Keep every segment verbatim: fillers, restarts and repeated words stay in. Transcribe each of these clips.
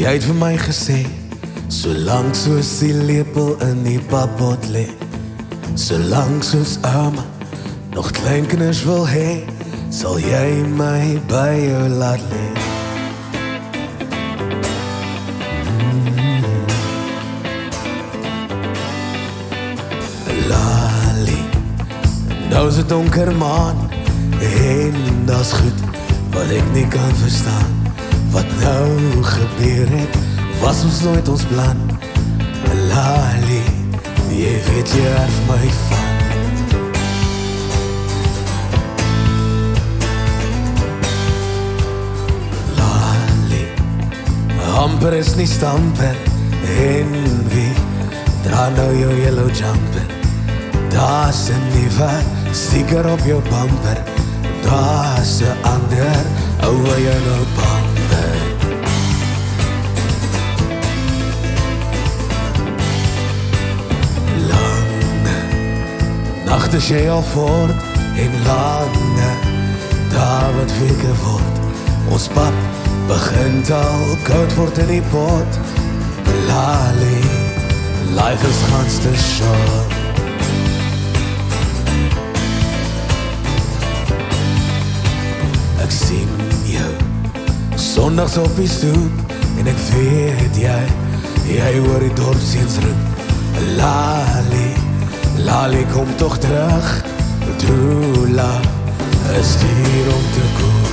Jy het vir my gesê, solank soos die lepel in die pappot lê, solank soos ouma nog kleinkinders wil hê, sal jy my by jou laat lê. Mm. Lali, nou is het donker maan, en dat is goed, wat ek nie kan verstaan. Wat nou gebeur het, was ons nooit ons plan. Lali, jy weet jy erf my van. Lali, amper is nie stamper, en wie dra nou jou yellow jumper. Daar's 'n nuwe sticker op jou bumper, daar's 'n ander ouwe yellow bumper. Nacht is jy al voort, en lange daar wat weke word. Ons pap begint al koud word in die pot. Lali, life is gans te short. Ek sien jou sondags op die stoep, en ek weet jy, jy hoor die dorpseuns roep. Lali, Lali, kom toch terug, Drula is hier om te koop.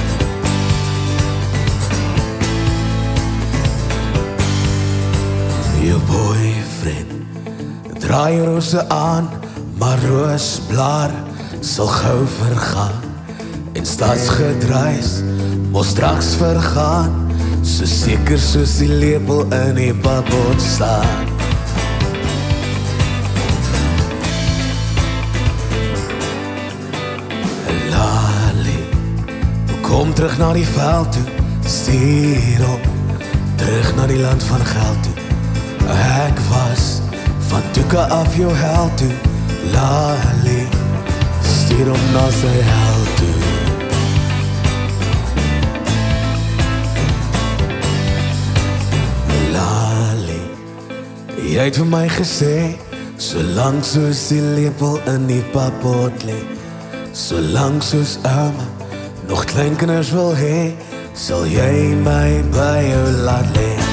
Jou boyfriend draai rose aan, maar roosblaar sal gauw vergaan. En staatsgedruis moet straks vergaan, so seker soos die lepel in die pappot staan. Kom terug na die veld toe, stuur op, terug na die land van geld toe. Ek was van toeke af jou held toe, Lali, stuur op na sy held toe. Lali, jy het vir my gesê, solank soos die lepel in die pappot lê, solank soos ouma nog kleinkinders wil hê, sal jy my by jou laat lê.